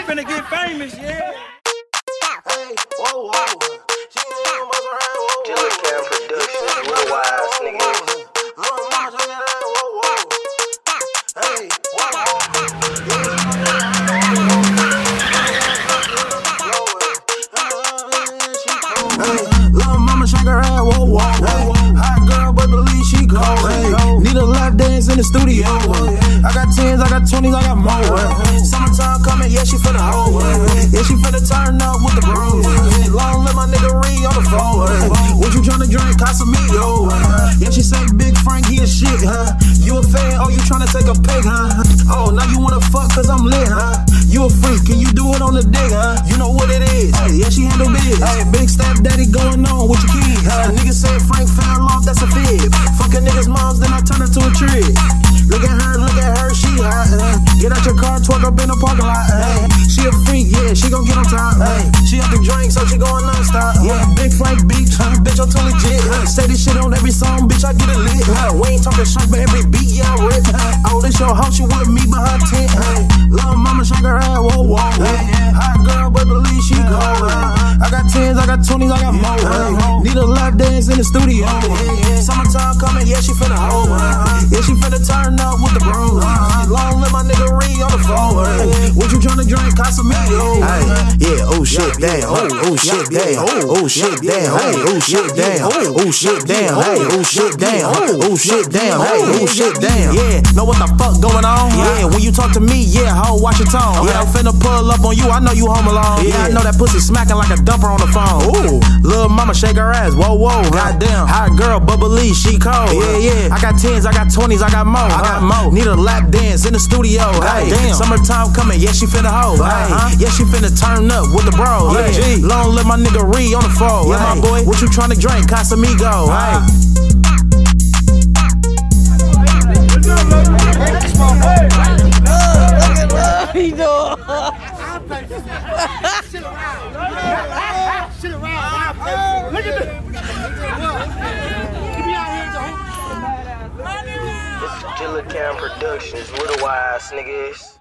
finna get famous, yeah. Hey, whoa, whoa. Gillaspikelee Productions, with a wise nigga. Hey, little mama shake her ass, whoa, whoa, whoa. Hot girl, but believe she cold. Hey, need a lap dance in the studio. I got 10s, I got 20s, I got more. Summertime coming, yeah, she finna hold. Yeah, she finna turn up with the bros. Long live my nigga REE on the floor. What you tryna drink? Casamigo. Yeah, she say Big Frankie and shit, huh? You a fan? Oh, you tryna take a pic, huh? Oh, now you wanna fuck cause I'm lit, huh? You a freak, can you do it on the dick, huh? You know what it is. Hey, yeah, she handle biz. Hey, big step daddy going on with your kids. Niggas say Frank fell off, that's a fib. Fucking niggas' moms, then I turn her to a trick. Look at her, she hot. Get out your car, twerk up in the parking lot. Hey, she a freak, yeah, she gon' get on top. Hey, she have to drink, so she going non-stop. Yeah, Big Frank Beach, bitch, I'm too legit. Say this shit on every song, bitch, I get it lit. We ain't talking shit, but every beat, yeah, I rip. Oh, this your house, she with me, but her tent. Little mama shake her ass, whoa, whoa. Hot girl, but believe she cold. I got 10s, I got 20s, I got more. Need a lap dance in the studio. Summertime coming, yeah, she finna hold. Yeah, she finna turn up with the bros. Long live my nigga REE on the floor. What you tryna drink? Casamigo. Yeah, oh shit, damn. Oh shit, damn. Oh shit, damn. Hey, oh shit, damn. Oh shit, damn. Hey, oh shit, damn. Oh shit, damn. Hey, oh shit, damn. Yeah, know what the fuck going on? Yeah, when you talk to me, yeah, ho, watch your tone. Yeah, I'm finna pull up on you, I know you home alone. Yeah, I know that pussy smacking like a dumper on the phone. Ooh, little mama shake her ass, whoa, whoa. Goddamn, hot girl, but believe she cold. Yeah, yeah, I got 10s, I got 20s, I got more. I got more. Need a lap dance in the studio. Hey, damn, summertime coming, yeah, she finna hold. Hey, yeah, she finna turn up with the bros. Yeah, long live my nigga REE on the phone. Yeah, my boy, what you tryna drink? Casamigo. Hey. Gillaspikelee Productions, with a wise niggas.